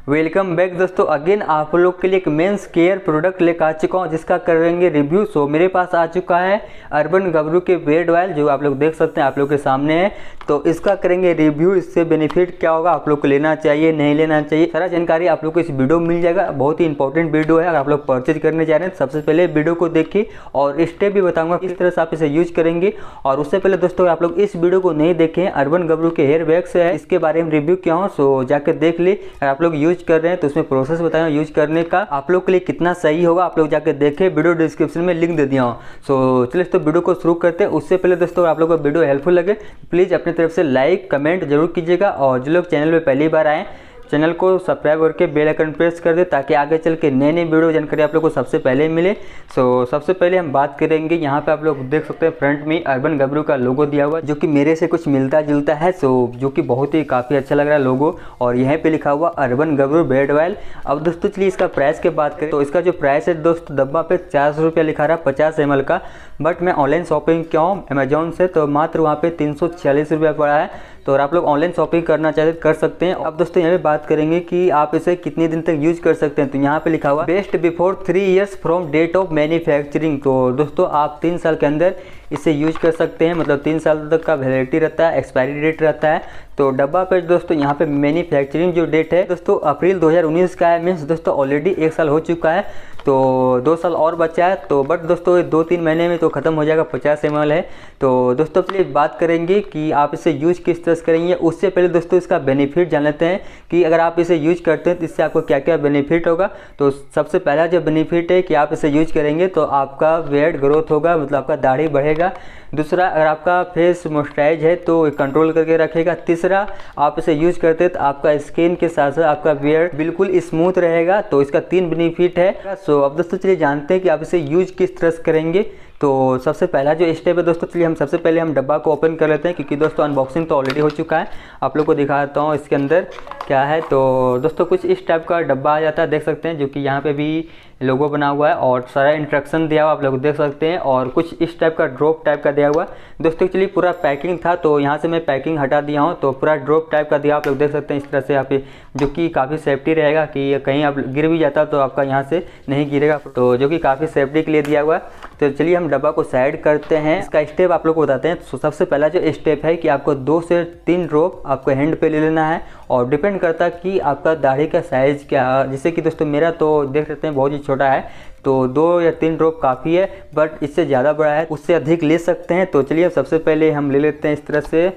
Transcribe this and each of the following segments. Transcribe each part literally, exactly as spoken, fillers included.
Welcome back दोस्तों, again आप लोग के लिए एक मेंस केयर प्रोडक्ट लेकर आ चुका हूँ जिसका करेंगे रिव्यू। सो मेरे पास आ चुका है अर्बन गबरू के बियर्ड ऑयल, जो आप लोग देख सकते हैं आप लोग के सामने है। तो इसका करेंगे रिव्यू, इससे बेनिफिट क्या होगा, आप लोग को लेना चाहिए नहीं लेना चाहिए, सारा जानकारी आप लोग को इस वीडियो में मिल जाएगा। बहुत ही इंपॉर्टेंट वीडियो है, अगर आप लोग परचेज करने जा रहे हैं सबसे पहले वीडियो को देखिए और स्टेप भी बताऊंगा किस तरह से आप इसे यूज करेंगे। और उससे पहले दोस्तों आप लोग इस वीडियो को नहीं देखें, अर्बन गबरू के हेयर वैक्स है, इसके बारे में रिव्यू क्या हो सो जाकर देख ले। अगर आप लोग यूज कर रहे हैं तो उसमें प्रोसेस बताया यूज करने का आप लोग के लिए कितना सही होगा, आप लोग जाकर देखें, वीडियो डिस्क्रिप्शन में लिंक दे दिया हूँ। सो चलिए तो वीडियो को शुरू करते हैं। उससे पहले दोस्तों आप लोग को वीडियो हेल्पफुल लगे प्लीज़ अपनी तरफ से लाइक कमेंट जरूर कीजिएगा, और जो लोग चैनल पर पहली बार आए चैनल को सब्सक्राइब करके बेल आइकन प्रेस कर दे ताकि आगे चल के नए नए वीडियो जानकारी आप लोग को सबसे पहले मिले। सो सबसे पहले हम बात करेंगे, यहाँ पे आप लोग देख सकते हैं फ्रंट में अर्बन गबरू का लोगो दिया हुआ है जो कि मेरे से कुछ मिलता जुलता है, सो जो कि बहुत ही काफ़ी अच्छा लग रहा है लोगो। और यहाँ पे लिखा हुआ अर्बन गबरू बियर्ड ऑयल। अब दोस्तों चलिए इसका प्राइस की बात करें तो इसका जो प्राइस है दोस्तों डब्बा पे चार सौ रुपया लिखा रहा है पचास एम एल का, बट मैं ऑनलाइन शॉपिंग किया हूँ अमेजोन से तो मात्र वहाँ पे तीन सौ छियालीस रुपया पड़ा है। तो अगर आप लोग ऑनलाइन शॉपिंग करना चाहते कर सकते हैं। अब दोस्तों यहाँ पे बात करेंगे कि आप इसे कितने दिन तक यूज कर सकते हैं, तो यहाँ पे लिखा हुआ best before three years from date of manufacturing. तो दोस्तों आप तीन साल के अंदर इसे यूज कर सकते हैं, मतलब तीन साल तक का वैलिडिटी रहता है, एक्सपायरी डेट रहता है। तो डब्बा पे दोस्तों यहाँ पे मैन्युफैक्चरिंग जो डेट है दोस्तों अप्रैल दो हज़ार उन्नीस का है, मीन्स दोस्तों ऑलरेडी एक साल हो चुका है, तो दो साल और बचा है। तो बट दोस्तों दो तीन महीने में तो ख़त्म हो जाएगा, पचास एम एल है। तो दोस्तों चलिए बात करेंगे कि आप इसे यूज किस तरह से करेंगे। उससे पहले दोस्तों इसका बेनिफिट जान लेते हैं कि अगर आप इसे यूज करते हैं तो इससे आपको क्या क्या बेनिफिट होगा। तो सबसे पहला जो बेनिफिट है कि आप इसे यूज करेंगे तो आपका बियर्ड ग्रोथ होगा, मतलब आपका दाढ़ी बढ़ेगा। दूसरा, अगर आपका फेस मॉइस्चराइज है तो कंट्रोल करके रखेगा। तीसरा, आप इसे यूज करते हैं तो आपका स्किन के साथ साथ आपका बियर्ड बिल्कुल स्मूथ रहेगा। तो इसका तीन बेनिफिट है। सो अब दोस्तों चलिए जानते हैं कि आप इसे यूज किस तरह से करेंगे। तो सबसे पहला जो स्टेप है दोस्तों, चलिए हम सबसे पहले हम डब्बा को ओपन कर लेते हैं क्योंकि दोस्तों अनबॉक्सिंग तो ऑलरेडी हो चुका है। आप लोग को दिखाता हूँ इसके अंदर क्या है। तो दोस्तों कुछ इस टाइप का डब्बा आ जाता है, देख सकते हैं, जो कि यहाँ पे भी लोगो बना हुआ है और सारा इंस्ट्रक्शन दिया हुआ आप लोग देख सकते हैं, और कुछ इस टाइप का ड्रॉप टाइप का दिया हुआ है। दोस्तों चलिए पूरा पैकिंग था तो यहाँ से मैं पैकिंग हटा दिया हूँ, तो पूरा ड्रॉप टाइप का दिया आप लोग देख सकते हैं इस तरह से यहाँ पे, जो कि काफ़ी सेफ्टी रहेगा कि कहीं आप गिर भी जाता तो आपका यहाँ से नहीं गिरेगा, तो जो कि काफ़ी सेफ्टी के लिए दिया हुआ है। तो चलिए हम डब्बा को साइड करते हैं, इसका स्टेप आप लोग को बताते हैं। तो सबसे पहला जो स्टेप है कि आपको दो से तीन ड्रॉप आपको हैंड पे ले लेना है, और डिपेंड करता है कि आपका दाढ़ी का साइज़ क्या, जैसे कि दोस्तों मेरा तो देख सकते हैं बहुत ही छोटा है, तो दो या तीन ड्रॉप काफ़ी है, बट इससे ज़्यादा बड़ा है उससे अधिक ले सकते हैं। तो चलिए सबसे पहले हम ले लेते हैं इस तरह से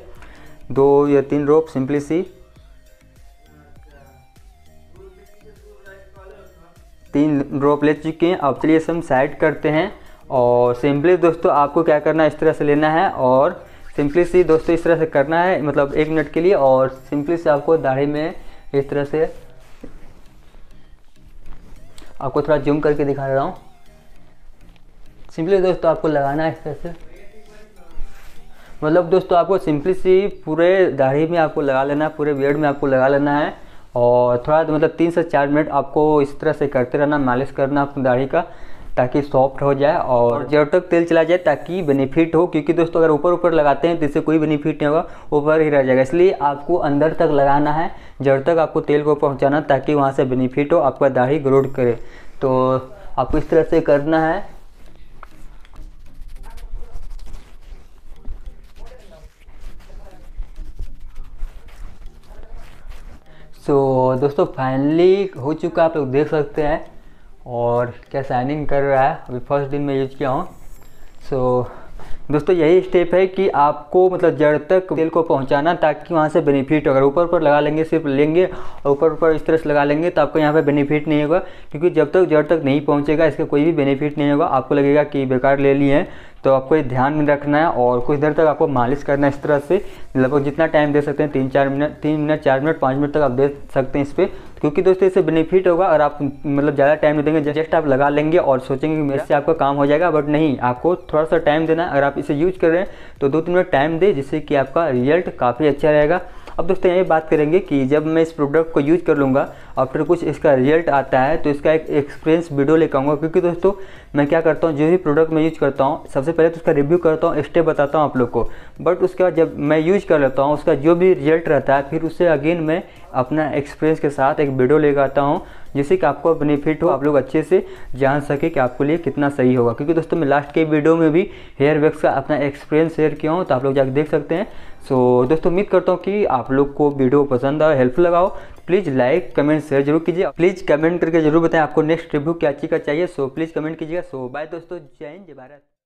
दो या तीन ड्रॉप सिंपली सी, तीन ड्रॉप ले चुके हैं। अब चलिए इसे हम साइड करते हैं, और सिंपली दोस्तों आपको क्या करना है इस तरह से लेना है, और सिंपली सी दोस्तों इस तरह से करना है, मतलब एक मिनट के लिए, और सिंपली से आपको दाढ़ी में इस तरह से, आपको थोड़ा जूम करके दिखा रहा हूँ, सिंपली दोस्तों आपको लगाना है इस तरह से, मतलब दोस्तों आपको सिंपली सी पूरे दाढ़ी में आपको लगा लेना है, पूरे बियर्ड में आपको लगा लेना है, और थोड़ा मतलब तीन से चार मिनट आपको इस तरह से करते रहना, मालिश करना अपनी दाढ़ी का ताकि सॉफ्ट हो जाए और जब तक तेल चला जाए ताकि बेनिफिट हो। क्योंकि दोस्तों अगर ऊपर ऊपर लगाते हैं तो इससे कोई बेनिफिट नहीं होगा, ऊपर ही रह जाएगा, इसलिए आपको अंदर तक लगाना है जब तक आपको तेल को पहुंचाना ताकि वहां से बेनिफिट हो, आपका दाढ़ी ग्रोथ करे। तो आपको इस तरह से करना है। सो so, दोस्तों फाइनली हो चुका आप लोग देख सकते हैं, और क्या शाइनिंग कर रहा है, अभी फर्स्ट दिन में यूज किया हूँ। सो so, दोस्तों यही स्टेप है कि आपको मतलब जड़ तक तेल को पहुंचाना ताकि वहाँ से बेनिफिट हो। अगर ऊपर ऊपर लगा लेंगे, सिर्फ लेंगे और ऊपर ऊपर इस तरह से लगा लेंगे तो आपको यहाँ पे बेनिफिट नहीं होगा, क्योंकि जब तक जड़ तक नहीं पहुँचेगा इसका कोई भी बेनिफिट नहीं होगा। आपको लगेगा कि बेकार ले लिए हैं, तो आपको ये ध्यान में रखना है, और कुछ देर तक आपको मालिश करना है इस तरह से, लगभग जितना टाइम दे सकते हैं, तीन चार मिनट तीन मिनट चार मिनट पाँच मिनट तक आप दे सकते हैं इस पर, क्योंकि दोस्तों इससे बेनिफिट होगा। और आप मतलब ज़्यादा टाइम नहीं देंगे, जस्ट आप लगा लेंगे और सोचेंगे कि मेरे से आपका काम हो जाएगा, बट नहीं, आपको थोड़ा सा टाइम देना है। अगर आप इसे यूज कर रहे हैं तो दो तीन मिनट टाइम दे, जिससे कि आपका रिजल्ट काफ़ी अच्छा रहेगा। अब दोस्तों यही बात करेंगे कि जब मैं इस प्रोडक्ट को यूज कर लूँगा आफ्टर कुछ इसका रिजल्ट आता है तो इसका एक एक्सपीरियंस वीडियो लेकर आऊँगा। क्योंकि दोस्तों मैं क्या करता हूँ, जो भी प्रोडक्ट मैं यूज करता हूँ सबसे पहले तो उसका रिव्यू करता हूँ, स्टेप बताता हूँ आप लोग को, बट उसके बाद जब मैं यूज कर लेता हूँ उसका जो भी रिजल्ट रहता है फिर उससे अगेन मैं अपना एक्सपीरियंस के साथ एक वीडियो लेकर आता हूँ, जिससे कि आपको बेनिफिट हो, आप लोग अच्छे से जान सके कि आपके लिए कितना सही होगा। क्योंकि दोस्तों मैं लास्ट के वीडियो में भी हेयर वैक्स का अपना एक्सपीरियंस शेयर किया हूँ, तो आप लोग जाकर देख सकते हैं। सो दोस्तों उम्मीद करता हूँ कि आप लोग को वीडियो पसंद आए, हेल्पफुल लगाओ। प्लीज़ लाइक कमेंट शेयर जरूर कीजिए, प्लीज़ कमेंट करके जरूर बताएं आपको नेक्स्ट रिव्यू क्या चीज़ का चाहिए। सो प्लीज़ कमेंट कीजिएगा। सो बाय दोस्तों, जय हिंद, जय भारत।